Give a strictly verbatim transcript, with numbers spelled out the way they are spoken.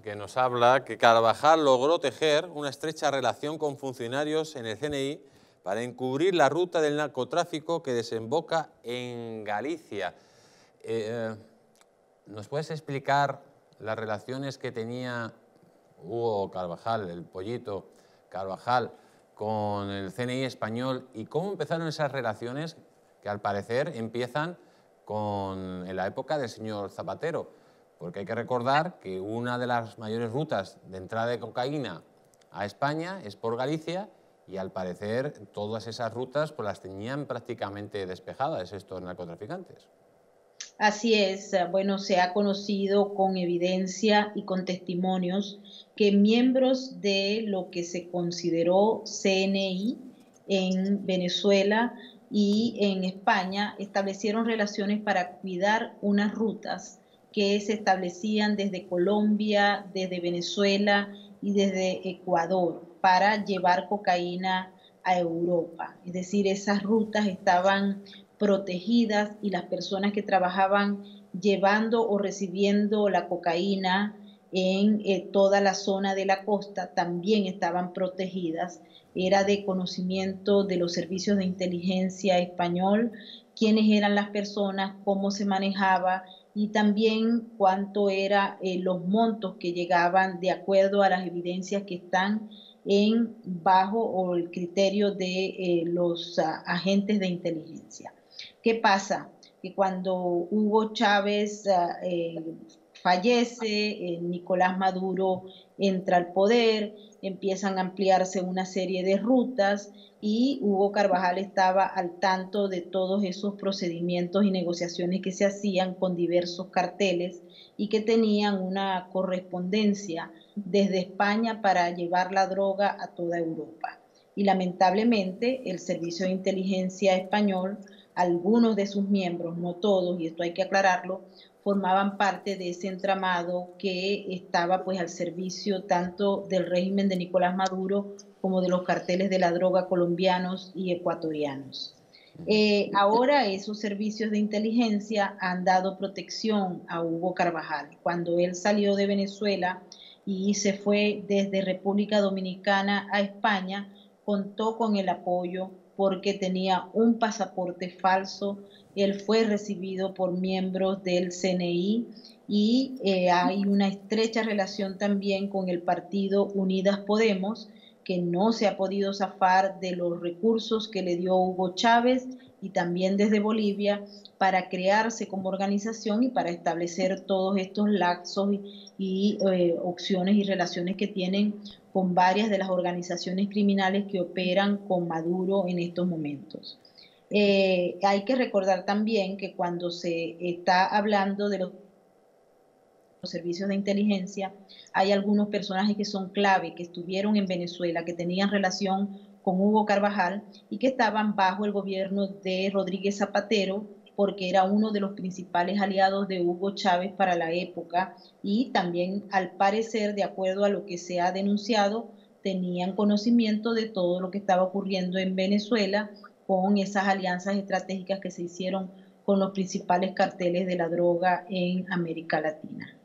que nos habla que Carvajal logró tejer una estrecha relación con funcionarios en el C N I para encubrir la ruta del narcotráfico que desemboca en Galicia. Eh, ¿Nos puedes explicar las relaciones que tenía Hugo Carvajal, el pollito Carvajal, con el C N I español y cómo empezaron esas relaciones que al parecer empiezan con, en la época del señor Zapatero? Porque hay que recordar que una de las mayores rutas de entrada de cocaína a España es por Galicia y al parecer todas esas rutas pues las tenían prácticamente despejadas estos narcotraficantes. Así es, bueno, se ha conocido con evidencia y con testimonios que miembros de lo que se consideró C N I en Venezuela y en España establecieron relaciones para cuidar unas rutas que se establecían desde Colombia, desde Venezuela y desde Ecuador para llevar cocaína a Europa. Es decir, esas rutas estaban protegidas y las personas que trabajaban llevando o recibiendo la cocaína en eh, toda la zona de la costa también estaban protegidas. Era de conocimiento de los servicios de inteligencia español, quiénes eran las personas, cómo se manejaba y también cuánto eran eh, los montos que llegaban de acuerdo a las evidencias que están en bajo o el criterio de eh, los uh, agentes de inteligencia. ¿Qué pasa? Que cuando Hugo Chávez uh, eh, fallece, eh, Nicolás Maduro entra al poder, empiezan a ampliarse una serie de rutas y Hugo Carvajal estaba al tanto de todos esos procedimientos y negociaciones que se hacían con diversos carteles y que tenían una correspondencia desde España para llevar la droga a toda Europa. Y lamentablemente el Servicio de Inteligencia español, algunos de sus miembros, no todos, y esto hay que aclararlo, formaban parte de ese entramado que estaba pues al servicio tanto del régimen de Nicolás Maduro como de los carteles de la droga colombianos y ecuatorianos. Eh, ahora esos servicios de inteligencia han dado protección a Hugo Carvajal. Cuando él salió de Venezuela y se fue desde República Dominicana a España, contó con el apoyo porque tenía un pasaporte falso. Él fue recibido por miembros del C N I y eh, hay una estrecha relación también con el partido Unidas Podemos, que no se ha podido zafar de los recursos que le dio Hugo Chávez y también desde Bolivia para crearse como organización y para establecer todos estos lazos y, y eh, opciones y relaciones que tienen con varias de las organizaciones criminales que operan con Maduro en estos momentos. Eh, hay que recordar también que cuando se está hablando de los los servicios de inteligencia, hay algunos personajes que son clave, que estuvieron en Venezuela, que tenían relación con Hugo Carvajal y que estaban bajo el gobierno de Rodríguez Zapatero, porque era uno de los principales aliados de Hugo Chávez para la época y también, al parecer, de acuerdo a lo que se ha denunciado, tenían conocimiento de todo lo que estaba ocurriendo en Venezuela con esas alianzas estratégicas que se hicieron con los principales carteles de la droga en América Latina.